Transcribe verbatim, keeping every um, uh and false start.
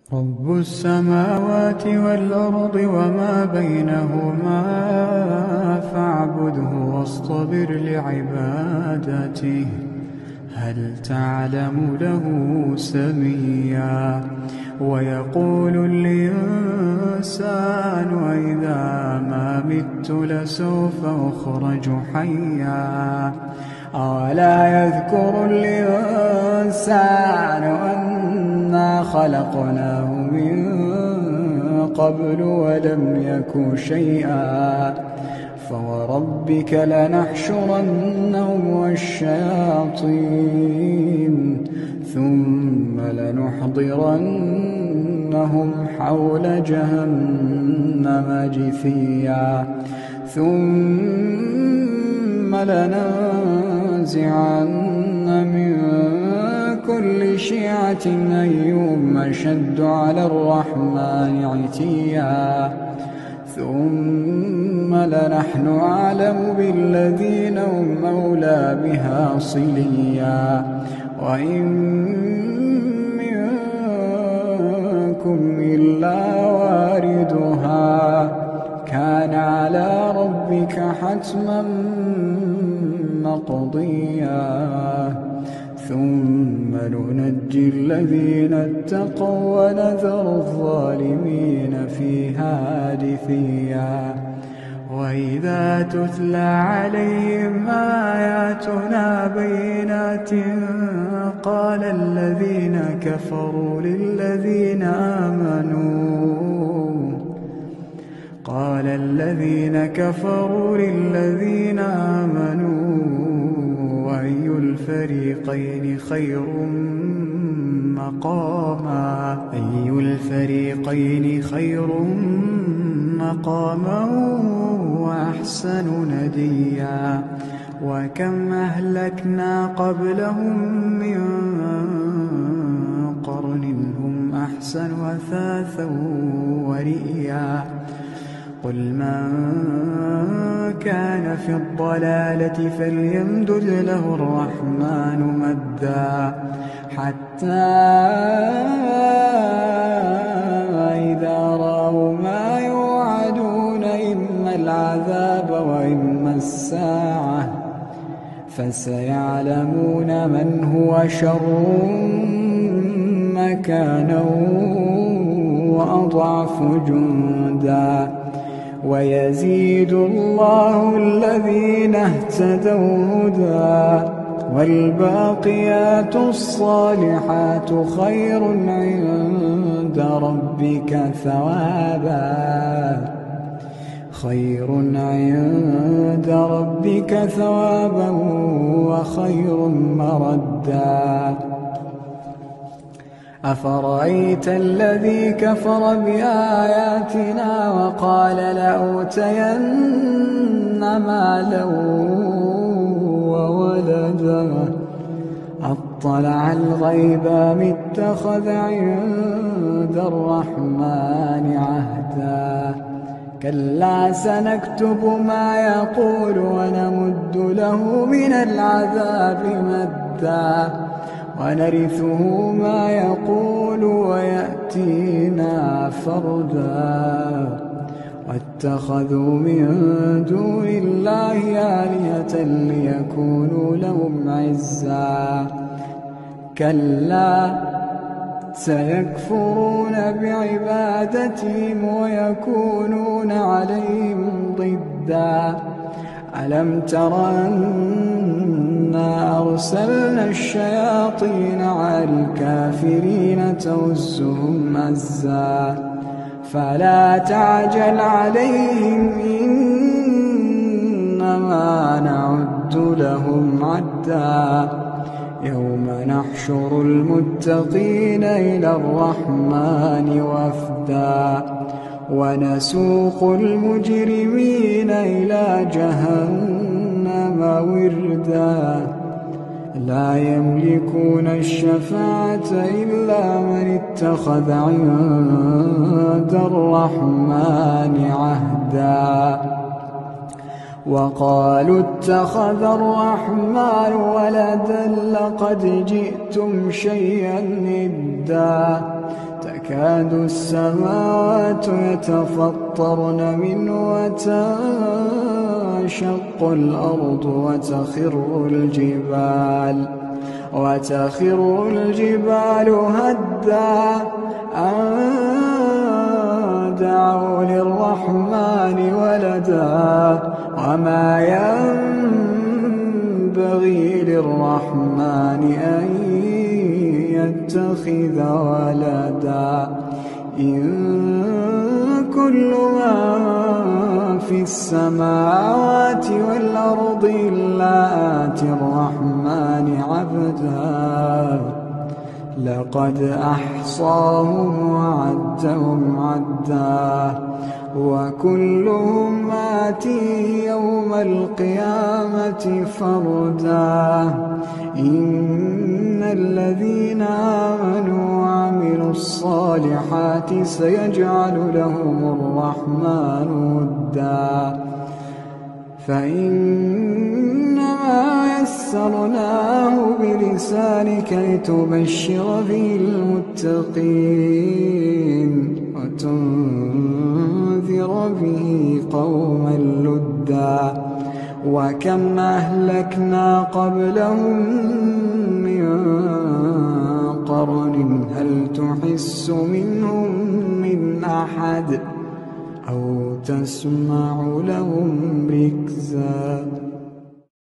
رب السماوات والأرض وما بينهما فاعبده واصطبر لعبادته هل تعلم له سميا ويقول الإنسان أإذا ما مت لسوف أخرج حيا أولا يذكر الإنسان أنا خلقناه من قبل ولم يك شيئا فوربك لنحشرنهم والشياطين ثم لنحضرنهم حول جهنم جثيا ثم لننزعن من كل شيعة أيهم أشد على الرحمن عتيا ثم لنحن أعلم بالذين هم أولى بها صليا وإن منكم إلا واردها كان على ربك حتما مقضيا ثم ننجي الذين اتقوا ونذر الظالمين فيها جثيا وإذا تتلى عليهم آياتنا بينات قال الذين كفروا للذين آمنوا قال الذين كفروا للذين آمنوا أي الفريقين خير مقاما أي الفريقين خير مقاما وأحسن نديا وكم أهلكنا قبلهم من قرن هم أحسن أثاثا ورئيا قل من كان في الضلالة فليمدد له الرحمن مدا حتى إذا رأوا ما يوعدون إما العذاب وإما الساعة فسيعلمون من هو شر مكانا وأضعف جندا ويزيد الله الذين اهتدوا هدى والباقيات الصالحات خير عند ربك ثوابا خير عند ربك ثوابا وخير مردا أفرأيت الذي كفر بآياتنا وقال لأوتين مالا وولدا أطلع الغيب أم اتخذ عند الرحمن عهدا كلا سنكتب ما يقول ونمد له من العذاب مدا ونرثه ما يقول ويأتينا فردا واتخذوا من دون الله آلهة ليكونوا لهم عزا كلا سيكفرون بعبادتهم ويكونون عليهم ضدا ألم تر أنا أرسلنا الشياطين على الكافرين تؤزهم أزا فلا تعجل عليهم إنما نعد لهم عدا يوم نحشر المتقين إلى الرحمن وفدا ونسوق المجرمين إلى جهنم وردا لا يملكون الشفاعة إلا من اتخذ عند الرحمن عهدا وقالوا اتخذ الرحمن ولدا لقد جئتم شيئا إدا تكاد السماوات يتفطرن منه وتنشق الأرض وتخر الجبال وتخر الجبال هدا أن دعوا للرحمن ولدا وما ينبغي للرحمن أن يتخذ ولدا إن كل من في السماوات والأرض إلا آتي الرحمن عبدا لقد أحصاهم وعدهم عدا وكلهم آتيه يوم القيامة فردا إن الذين آمنوا وعملوا الصالحات سيجعل لهم الرحمن ودا فإنما يسرناه بلسانك لتبشر به المتقين وتنذر به قوما لدا وكم أهلكنا قبلهم من قرن هل تحس منهم من أحد أو تسمع لهم